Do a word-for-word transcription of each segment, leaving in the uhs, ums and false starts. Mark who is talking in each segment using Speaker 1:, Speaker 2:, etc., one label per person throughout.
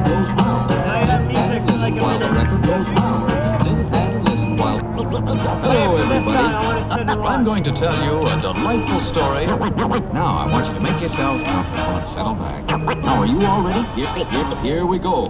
Speaker 1: goes round. And listen while the record goes round. Sit and listen while... Hello, everybody. I'm going to tell you a delightful story. Now, I want you to make yourselves comfortable and settle back. Now, are you all ready? Here, here, here we go.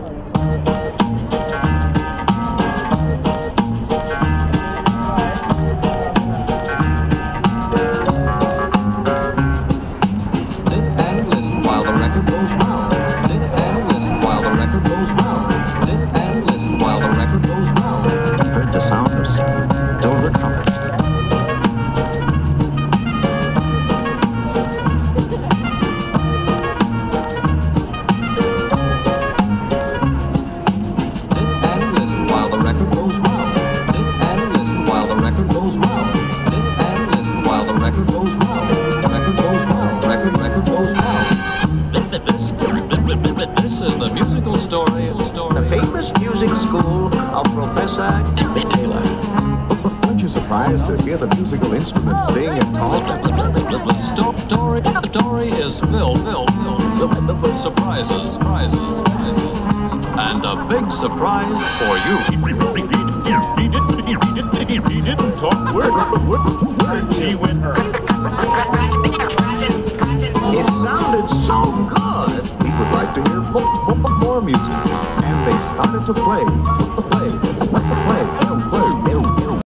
Speaker 1: This is the musical story.
Speaker 2: The famous music school of Professor Taylor.
Speaker 3: Weren't you surprised to hear the musical instruments sing and talk?
Speaker 1: The story, the story is filled, filled, filled with surprises, surprises, surprises, and a big surprise for you.
Speaker 4: He didn't, he didn't, he didn't talk word, word, word. He went her.
Speaker 3: It sounded so good. We would like to hear more, more music. And they started to play, play, play.